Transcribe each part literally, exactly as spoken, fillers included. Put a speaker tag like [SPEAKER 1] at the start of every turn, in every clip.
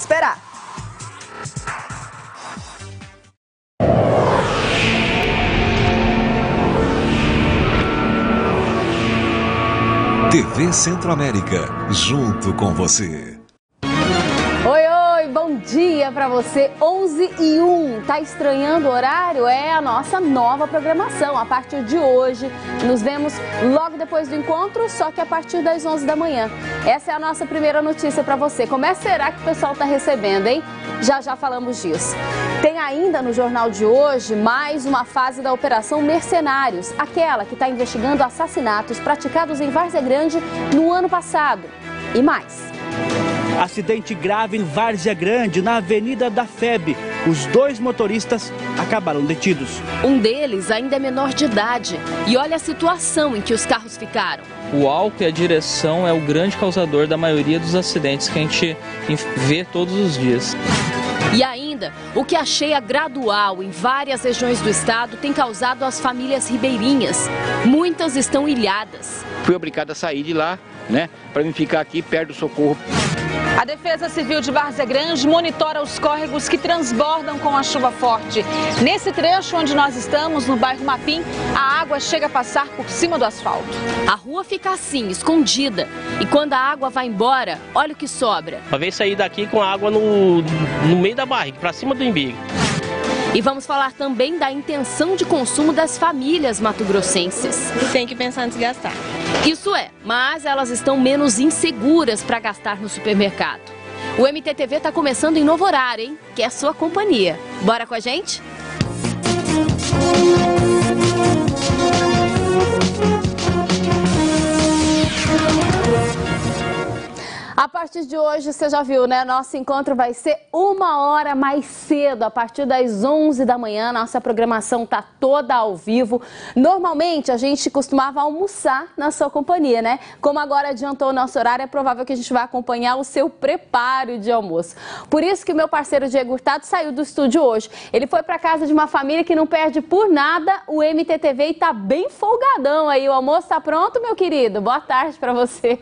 [SPEAKER 1] esperar.
[SPEAKER 2] T V Centro-América, junto com você.
[SPEAKER 3] Oi, oi, bom dia pra você. onze e um, tá estranhando o horário? É a nossa nova programação. A partir de hoje, nos vemos logo depois do encontro, só que a partir das onze da manhã. Essa é a nossa primeira notícia pra você. Como é que será que o pessoal tá recebendo, hein? Já já falamos disso. Tem ainda no jornal de hoje mais uma fase da Operação Mercenários, aquela que está investigando assassinatos praticados em Várzea Grande no ano passado. E mais.
[SPEAKER 4] Acidente grave em Várzea Grande, na Avenida da F E B. Os dois motoristas acabaram detidos.
[SPEAKER 5] Um deles ainda é menor de idade. E olha a situação em que os carros ficaram.
[SPEAKER 6] O álcool e a direção é o grande causador da maioria dos acidentes que a gente vê todos os dias.
[SPEAKER 5] E ainda, o que a cheia gradual em várias regiões do estado tem causado às famílias ribeirinhas. Muitas estão ilhadas.
[SPEAKER 7] Fui obrigado a sair de lá, né, para me ficar aqui perto do socorro.
[SPEAKER 8] A Defesa Civil de Várzea Grande monitora os córregos que transbordam com a chuva forte. Nesse trecho onde nós estamos, no bairro Mapim, a água chega a passar por cima do asfalto.
[SPEAKER 5] A rua fica assim, escondida. E quando a água vai embora, olha o que sobra.
[SPEAKER 9] Uma vez sair daqui com a água no, no meio da barriga, para cima do umbigo.
[SPEAKER 5] E vamos falar também da intenção de consumo das famílias mato-grossenses.
[SPEAKER 10] Tem que pensar antes de gastar.
[SPEAKER 5] Isso é, mas elas estão menos inseguras para gastar no supermercado. O M T T V está começando em novo horário, hein? Que é a sua companhia. Bora com a gente?
[SPEAKER 3] A partir de hoje, você já viu, né? Nosso encontro vai ser uma hora mais cedo, a partir das onze da manhã. Nossa programação tá toda ao vivo. Normalmente, a gente costumava almoçar na sua companhia, né? Como agora adiantou o nosso horário, é provável que a gente vai acompanhar o seu preparo de almoço. Por isso que o meu parceiro Diego Hurtado saiu do estúdio hoje. Ele foi para casa de uma família que não perde por nada o M T T V e tá bem folgadão aí. O almoço tá pronto, meu querido? Boa tarde para você.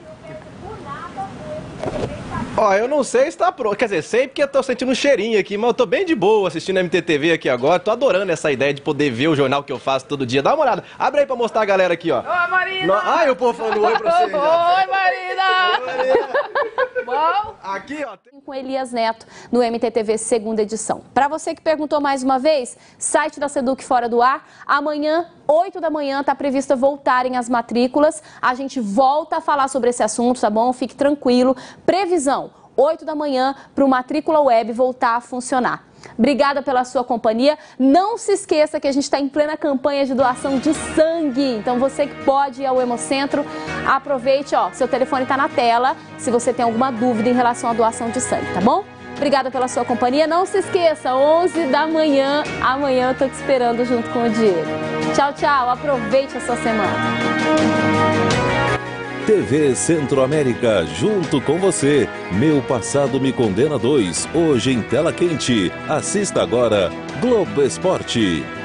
[SPEAKER 11] Ó, eu não sei se tá pronto, quer dizer, sei porque eu tô sentindo um cheirinho aqui, mas eu tô bem de boa assistindo a M T T V aqui agora, tô adorando essa ideia de poder ver o jornal que eu faço todo dia. Dá uma olhada, abre aí pra mostrar a galera aqui, ó.
[SPEAKER 8] Oi, Marina!
[SPEAKER 11] No... Ai, o povo falando oi pra você.
[SPEAKER 8] Oi, Marina! Oi, Marina! Bom?
[SPEAKER 11] Aqui, ó. Tem...
[SPEAKER 3] Com Elias Neto, no M T T V segunda edição. Pra você que perguntou mais uma vez, site da Seduc fora do ar, amanhã, oito da manhã, tá prevista voltarem as matrículas. A gente volta a falar sobre esse assunto, tá bom? Fique tranquilo. Previsão, oito da manhã, para o Matrícula Web voltar a funcionar. Obrigada pela sua companhia. Não se esqueça que a gente está em plena campanha de doação de sangue. Então você que pode ir ao Hemocentro, aproveite, ó, seu telefone está na tela, se você tem alguma dúvida em relação à doação de sangue, tá bom? Obrigada pela sua companhia. Não se esqueça, onze da manhã, amanhã eu tô te esperando junto com o Diego. Tchau, tchau. Aproveite a sua semana.
[SPEAKER 2] T V Centro-América, junto com você. Meu Passado Me Condena dois, hoje em tela quente. Assista agora Globo Esporte.